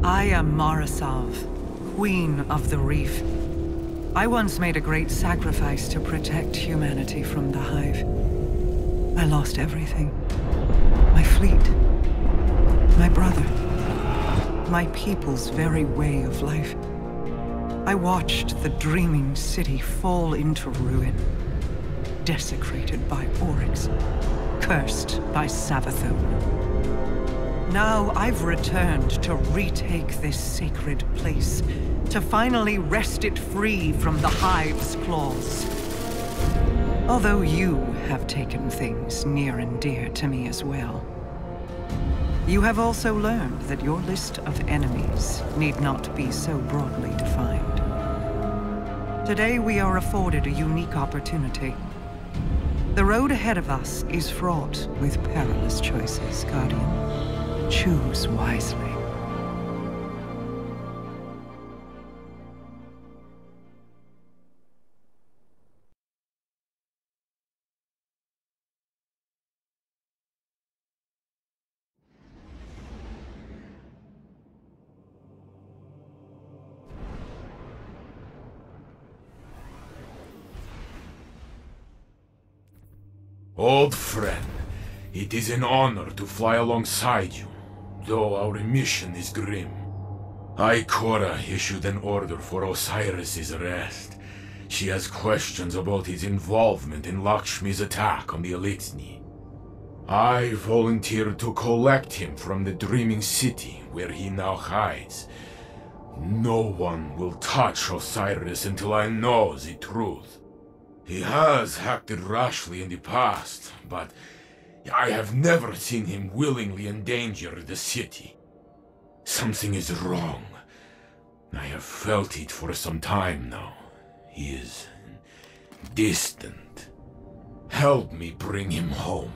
I am Marasav, Queen of the Reef. I once made a great sacrifice to protect humanity from the Hive. I lost everything. My fleet. My brother. My people's very way of life. I watched the dreaming city fall into ruin. Desecrated by Oryx. Cursed by Savathun. Now I've returned to retake this sacred place, to finally wrest it free from the Hive's claws. Although you have taken things near and dear to me as well. You have also learned that your list of enemies need not be so broadly defined. Today we are afforded a unique opportunity. The road ahead of us is fraught with perilous choices, Guardian. Choose wisely. Old friend, it is an honor to fly alongside you, though our mission is grim. Ikora issued an order for Osiris's arrest. She has questions about his involvement in Lakshmi's attack on the Elixni. I volunteered to collect him from the Dreaming City, where he now hides. No one will touch Osiris until I know the truth. He has acted rashly in the past, but I have never seen him willingly endanger the city. Something is wrong. I have felt it for some time now. He is distant. Help me bring him home.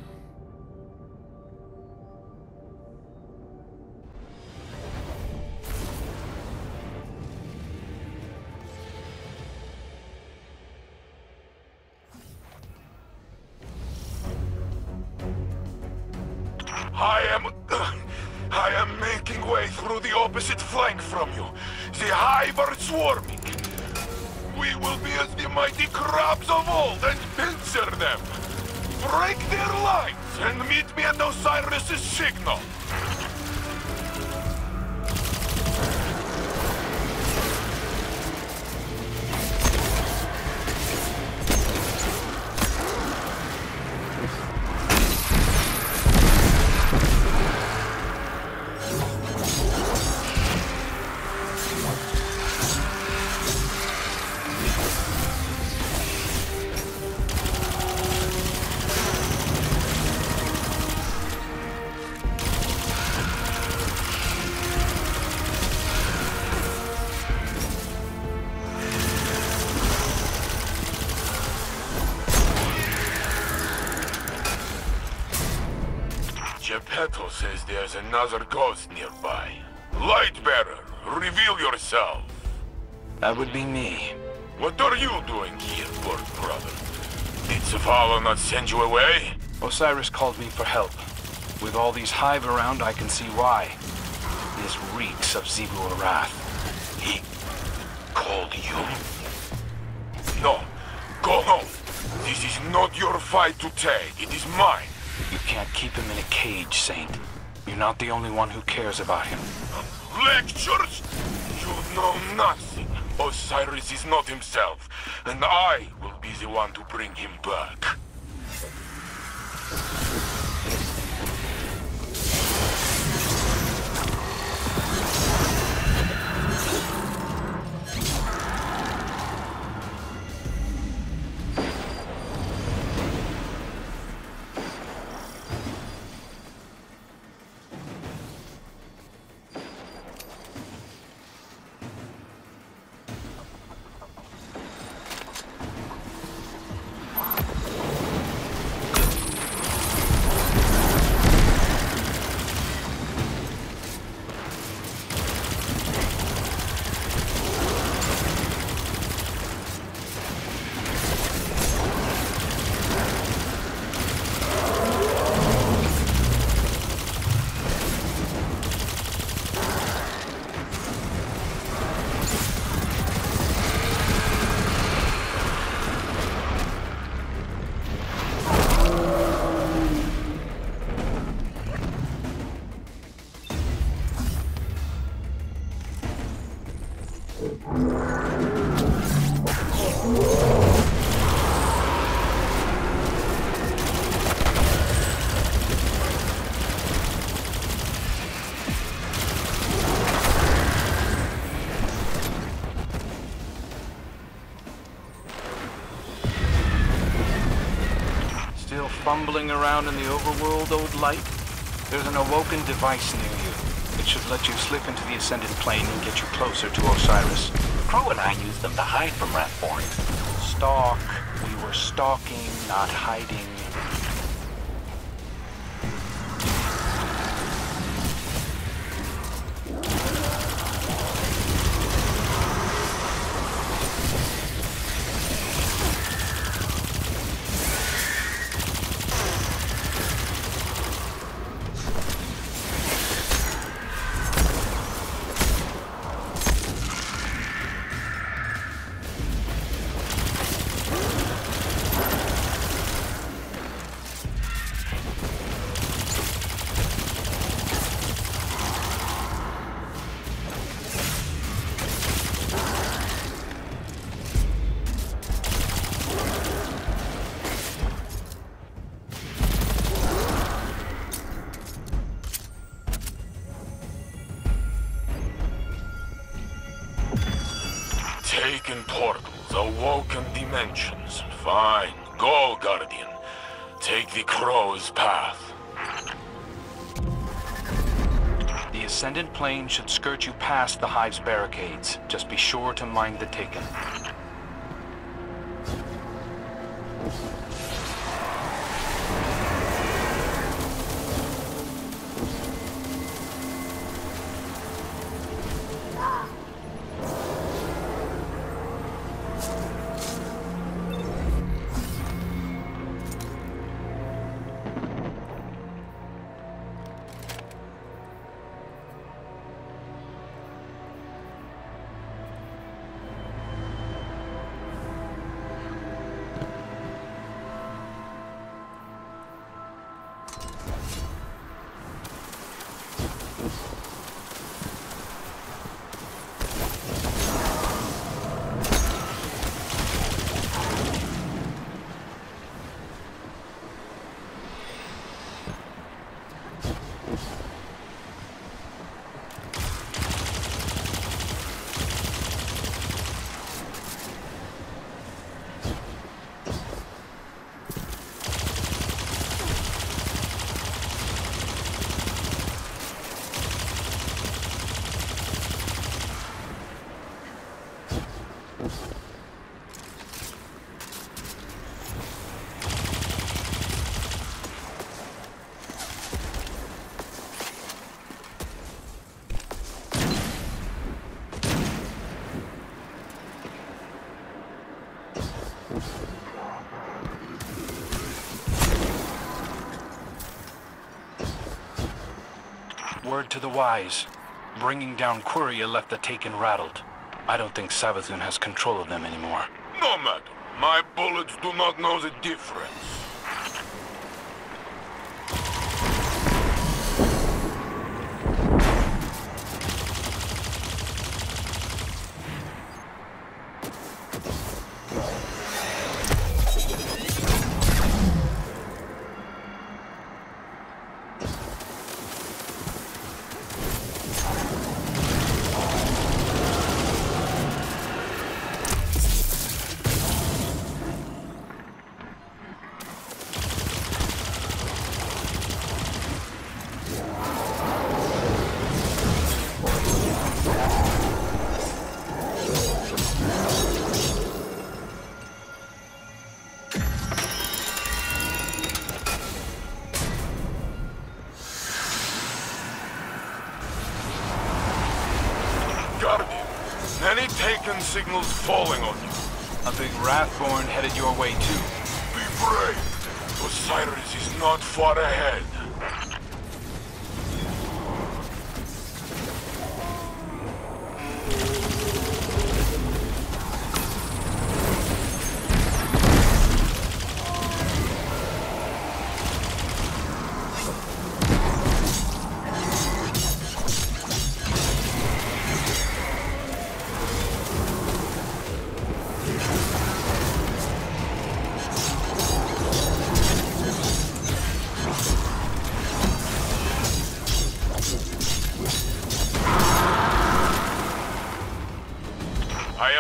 I am making way through the opposite flank from you. The Hive are swarming. We will be as the mighty crabs of old and pincer them. Break their lines and meet me at Osiris' signal. Geppetto says there's another ghost nearby. Lightbearer, reveal yourself. That would be me. What are you doing here, Bird Brother? Did Zavala not send you away? Osiris called me for help. With all these Hive around, I can see why. This reeks of Zebu Arath. He called you? No, go home. This is not your fight to take, it is mine. You can't keep him in a cage, Saint. You're not the only one who cares about him. Lectures? You know nothing. Osiris is not himself, and I will be the one to bring him back. Still fumbling around in the overworld, old light? There's an awoken device near you. It should let you slip into the Ascended Plane and get you closer to Osiris. Crow and I used them to hide from Wrathborn. Stalk. We were stalking, not hiding. Taken portals, awoken dimensions. Fine. Go, Guardian. Take the Crow's path. The Ascendant Plane should skirt you past the Hive's barricades. Just be sure to mind the Taken. Word to the wise. Bringing down Quria left the Taken rattled. I don't think Savathun has control of them anymore. No matter. My bullets do not know the difference. Guardian, any Taken signals falling on you? A big Wrathborn headed your way too. Be brave. Osiris is not far ahead.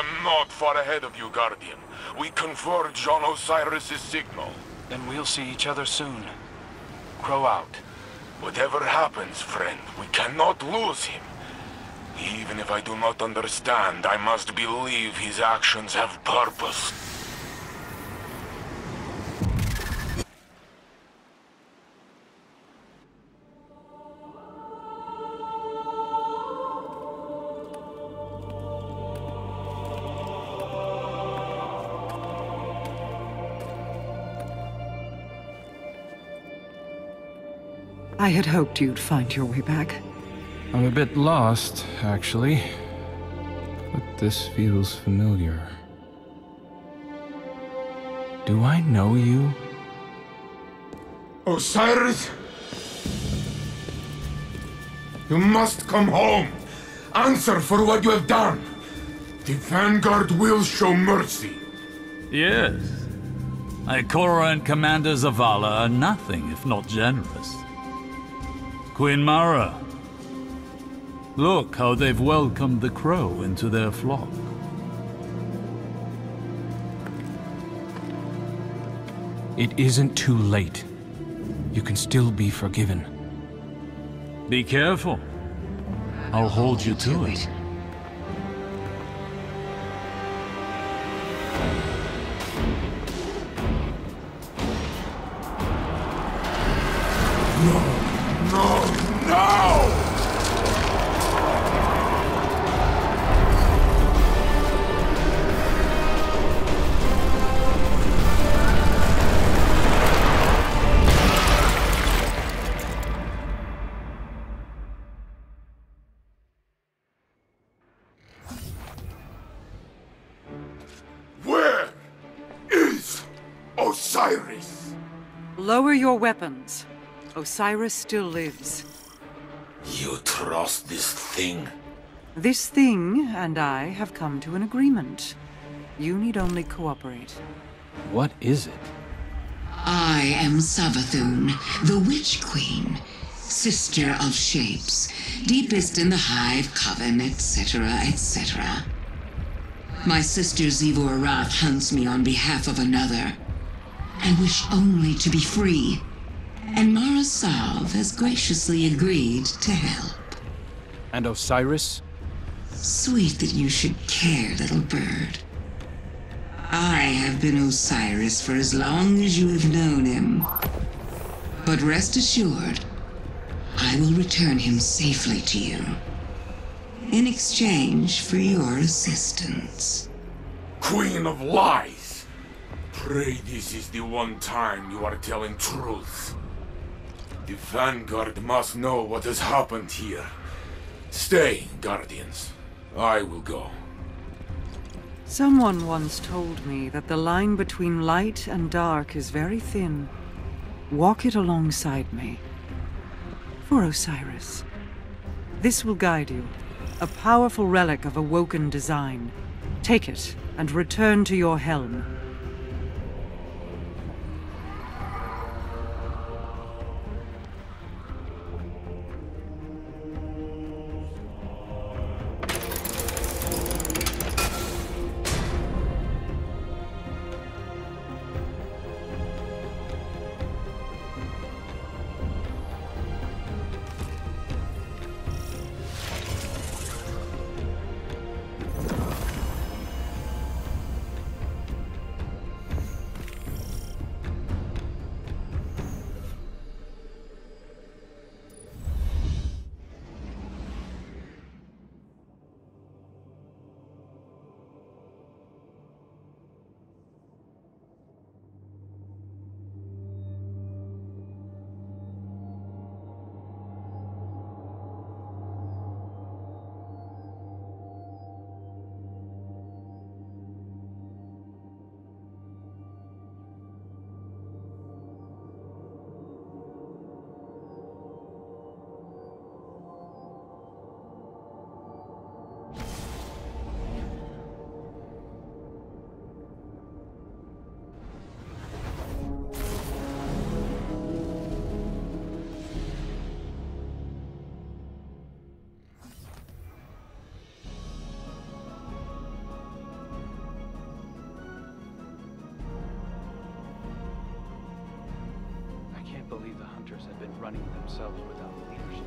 am not far ahead of you, Guardian. We converge on Osiris' signal. Then we'll see each other soon. Crow out. Whatever happens, friend, we cannot lose him. Even if I do not understand, I must believe his actions have purpose. I had hoped you'd find your way back. I'm a bit lost, actually. But this feels familiar. Do I know you? Osiris? You must come home! Answer for what you have done! The Vanguard will show mercy! Yes. Ikora and Commander Zavala are nothing if not generous. Queen Mara, look how they've welcomed the crow into their flock. It isn't too late. You can still be forgiven. Be careful. I'll hold you to it. Where is Osiris? Lower your weapons. Osiris still lives. You trust this thing? This thing and I have come to an agreement. You need only cooperate. What is it? I am Savathun, the Witch Queen, sister of shapes, deepest in the Hive Coven, etc., etc. My sister Zivor Rath hunts me on behalf of another. I wish only to be free, and Mara Salve has graciously agreed to help. And Osiris? Sweet that you should care, little bird. I have been Osiris for as long as you have known him. But rest assured, I will return him safely to you, in exchange for your assistance. Queen of Lies! Pray this is the one time you are telling truth. The Vanguard must know what has happened here. Stay, Guardians. I will go. Someone once told me that the line between light and dark is very thin. Walk it alongside me. For Osiris. This will guide you. A powerful relic of Awoken design. Take it and return to your helm. hunters had been running themselves without leadership.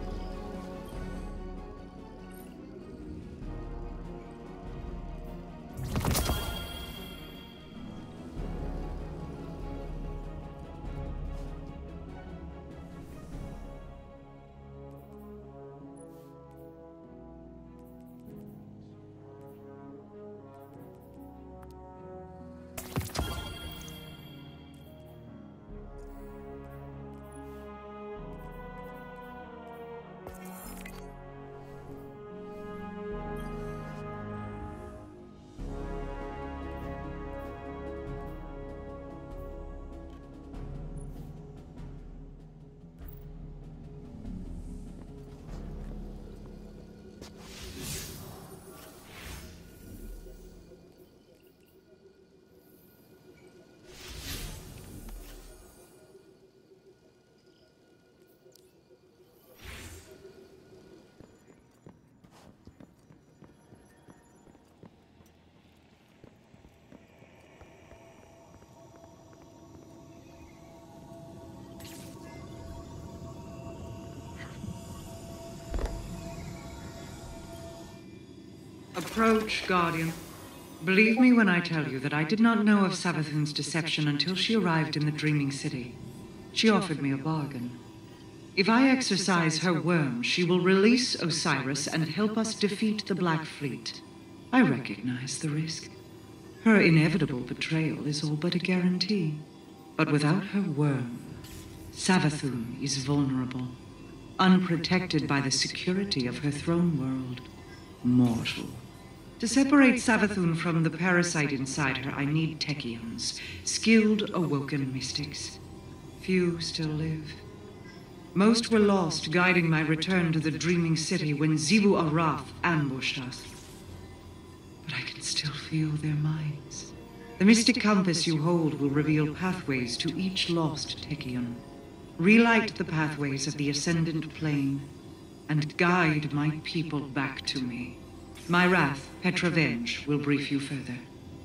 Approach, Guardian. Believe me when I tell you that I did not know of Savathun's deception until she arrived in the Dreaming City. She offered me a bargain. If I exercise her worm, she will release Osiris and help us defeat the Black Fleet. I recognize the risk. Her inevitable betrayal is all but a guarantee. But without her worm, Savathun is vulnerable, unprotected by the security of her throne world. Mortal. To separate Savathun from the parasite inside her, I need Techeuns, skilled awoken mystics. Few still live. Most were lost guiding my return to the Dreaming City when Xivu Arath ambushed us. But I can still feel their minds. The mystic compass you hold will reveal pathways to each lost Techeun. Relight the pathways of the Ascendant Plane, and guide my people back to me. My wrath, Petra Venj, will brief you further.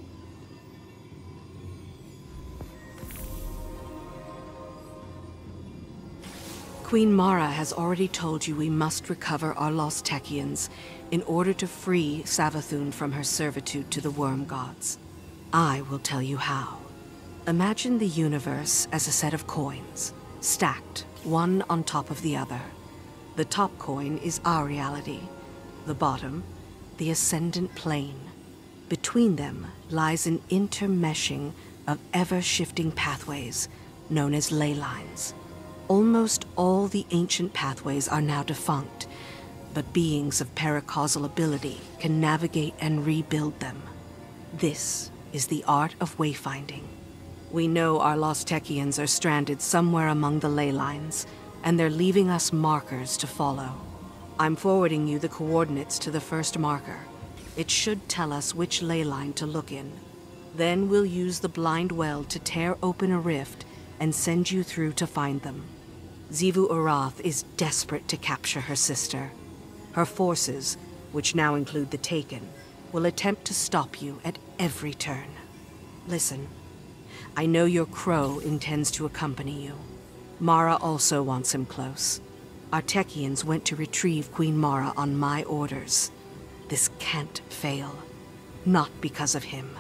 Queen Mara has already told you we must recover our lost Techeuns in order to free Savathun from her servitude to the worm gods. I will tell you how. Imagine the universe as a set of coins, stacked one on top of the other. The top coin is our reality. The bottom, the Ascendant Plane. Between them lies an intermeshing of ever-shifting pathways known as ley lines. Almost all the ancient pathways are now defunct, but beings of paracausal ability can navigate and rebuild them. This is the art of wayfinding. We know our lost Techeuns are stranded somewhere among the ley lines, and they're leaving us markers to follow. I'm forwarding you the coordinates to the first marker. It should tell us which ley line to look in. Then we'll use the blind well to tear open a rift and send you through to find them. Xivu Arath is desperate to capture her sister. Her forces, which now include the Taken, will attempt to stop you at every turn. Listen, I know your crow intends to accompany you. Mara also wants him close. Our Techeuns went to retrieve Queen Mara on my orders. This can't fail. Not because of him.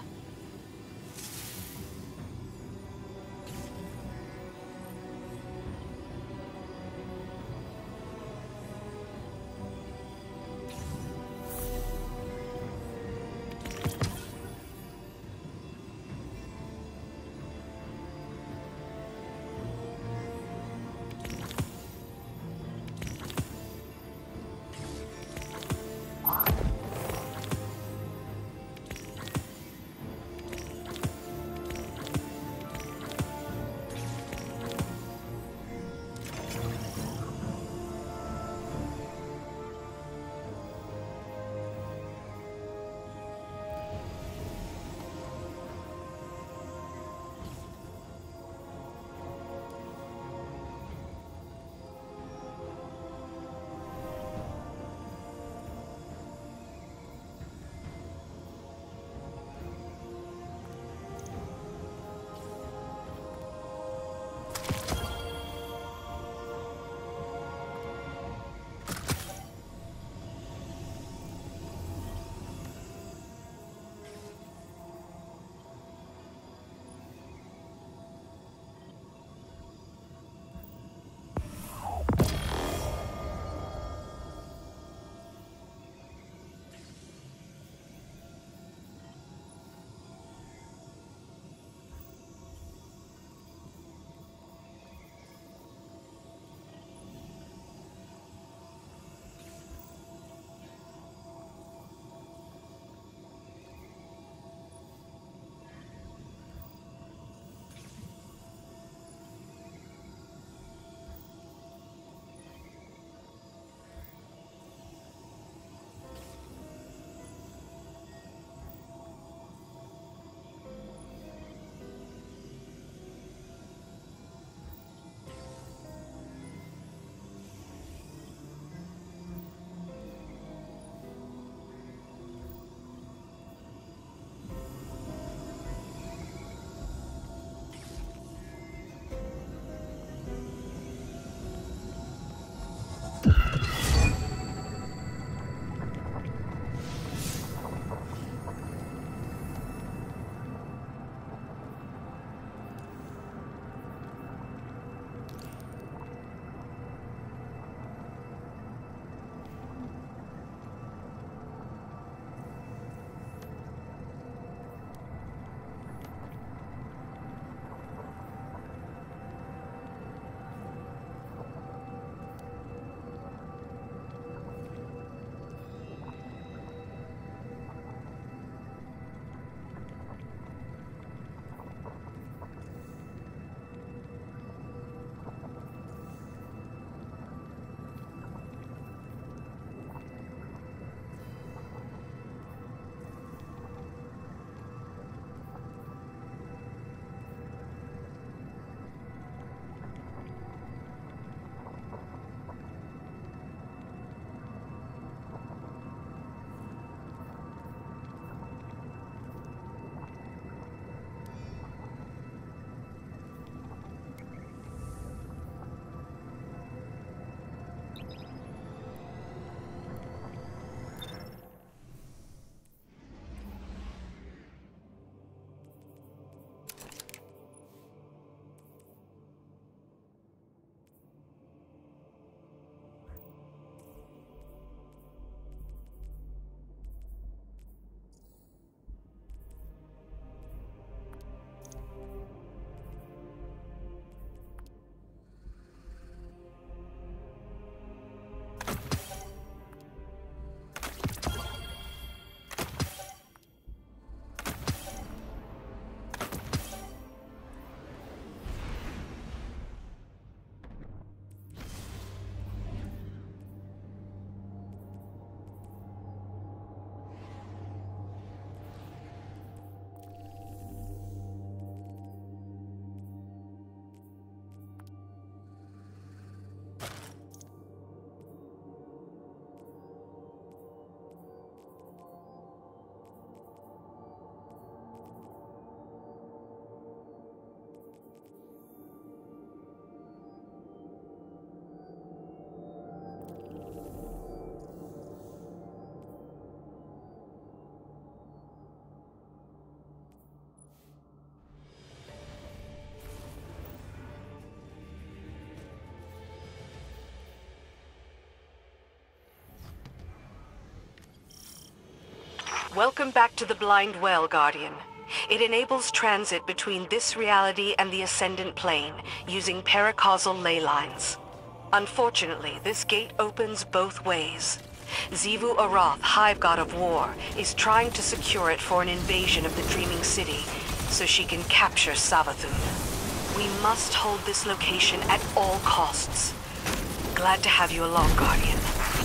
Welcome back to the Blind Well, Guardian. It enables transit between this reality and the Ascendant Plane, using paracausal ley lines. Unfortunately, this gate opens both ways. Xivu Arath, Hive God of War, is trying to secure it for an invasion of the Dreaming City, so she can capture Savathun. We must hold this location at all costs. Glad to have you along, Guardian.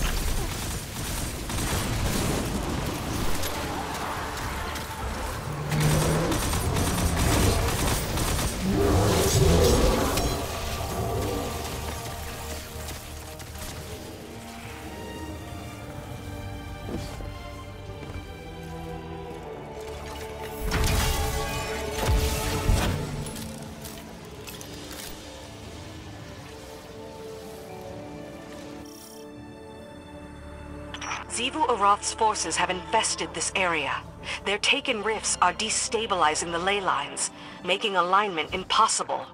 Xivu Arath's forces have infested this area. Their taken rifts are destabilizing the ley lines, making alignment impossible.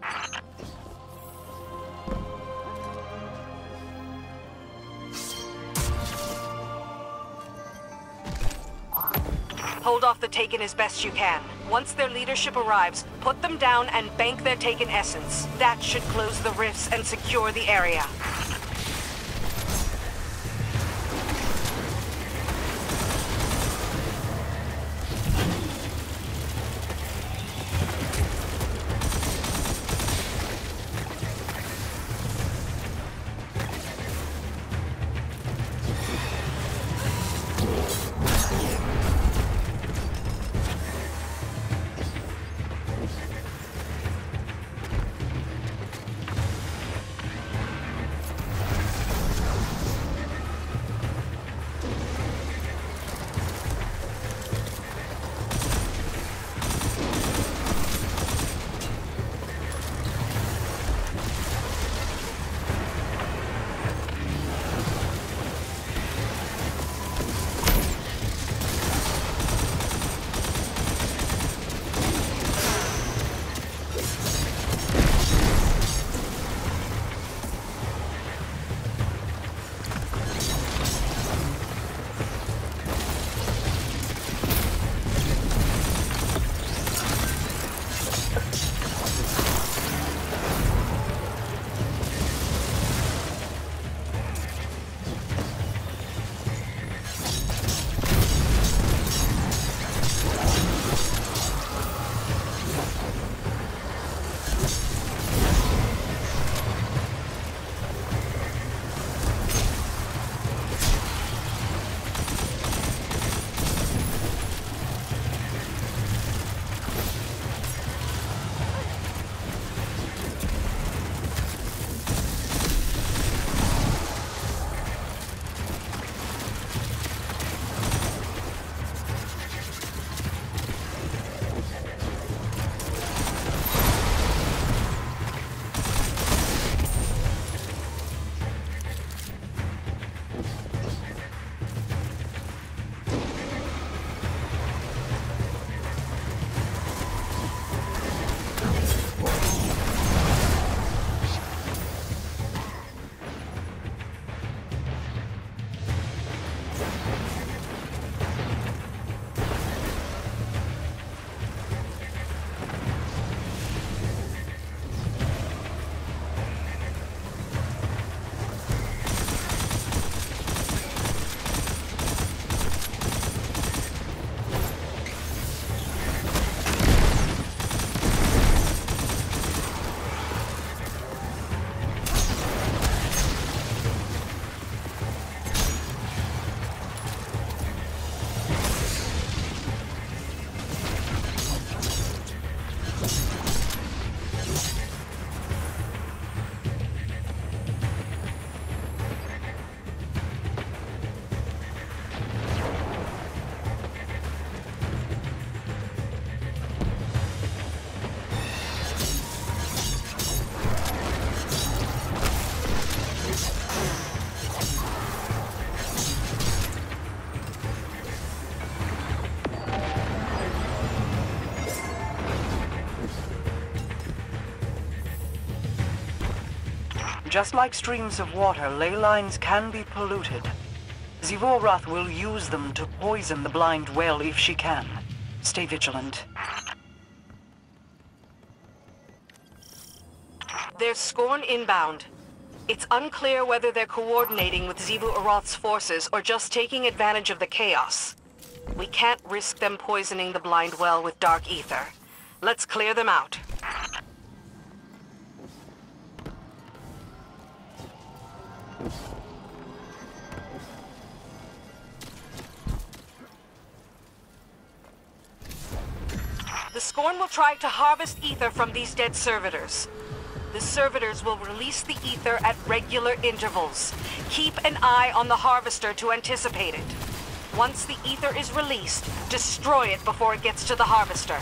Hold off the Taken as best you can. Once their leadership arrives, put them down and bank their Taken essence. That should close the rifts and secure the area. Just like streams of water, ley lines can be polluted. Zivorath will use them to poison the blind well if she can. Stay vigilant. There's Scorn inbound. It's unclear whether they're coordinating with Xivu Arath's forces or just taking advantage of the chaos. We can't risk them poisoning the blind well with dark ether. Let's clear them out. The Scorn will try to harvest ether from these dead servitors. The servitors will release the ether at regular intervals. Keep an eye on the harvester to anticipate it. Once the ether is released, destroy it before it gets to the harvester.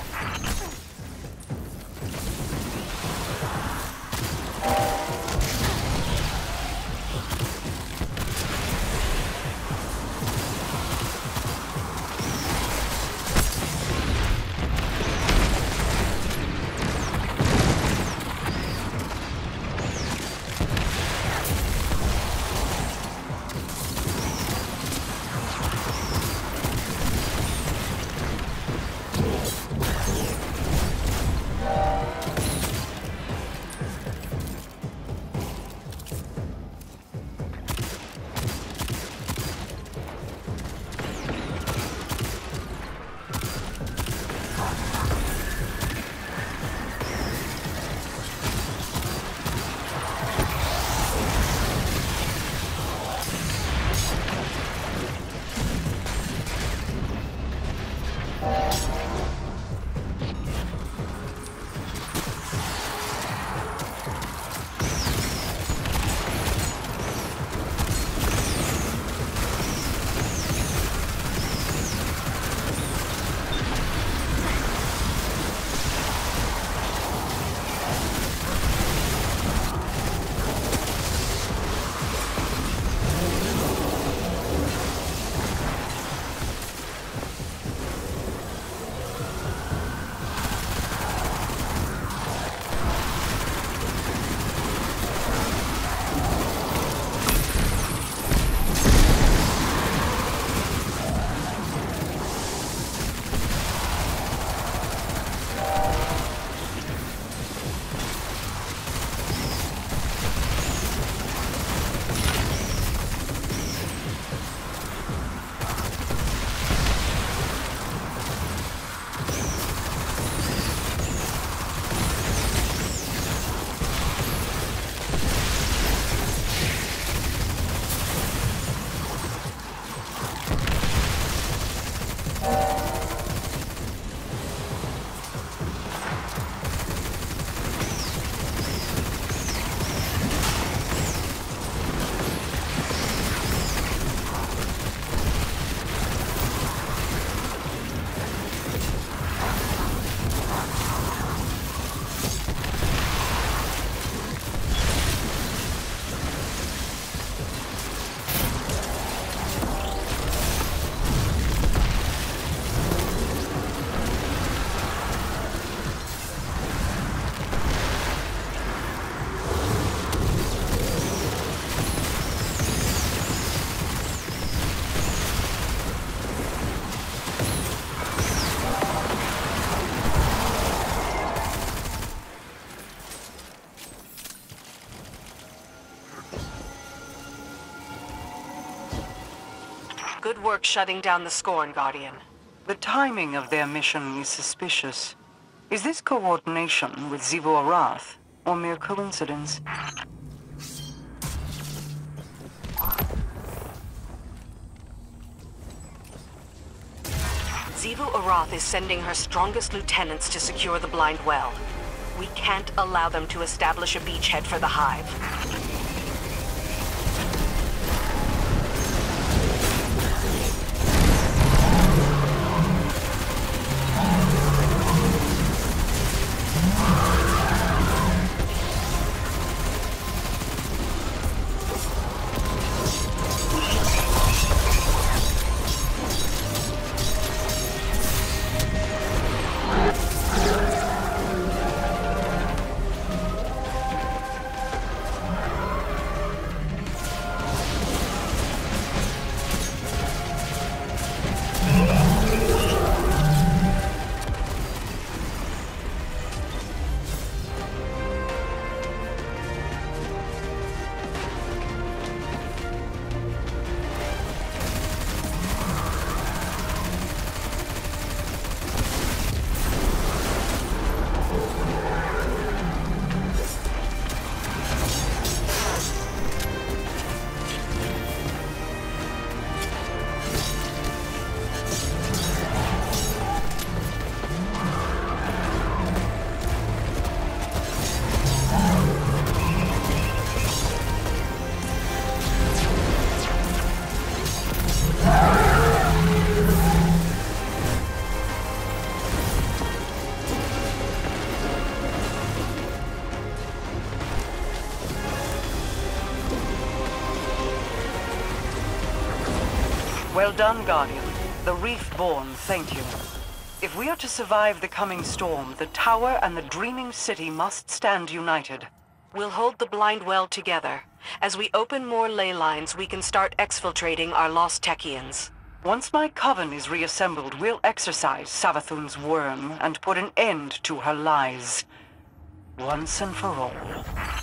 Good work shutting down the Scorn, Guardian. The timing of their mission is suspicious. Is this coordination with Xivu Arath, or mere coincidence? Xivu Arath is sending her strongest lieutenants to secure the blind well. We can't allow them to establish a beachhead for the Hive. Well done, Guardian. The Reefborn thank you. If we are to survive the coming storm, the Tower and the Dreaming City must stand united. We'll hold the Blind Well together. As we open more ley lines, we can start exfiltrating our lost Techians. Once my coven is reassembled, we'll exorcise Savathun's worm and put an end to her lies. Once and for all.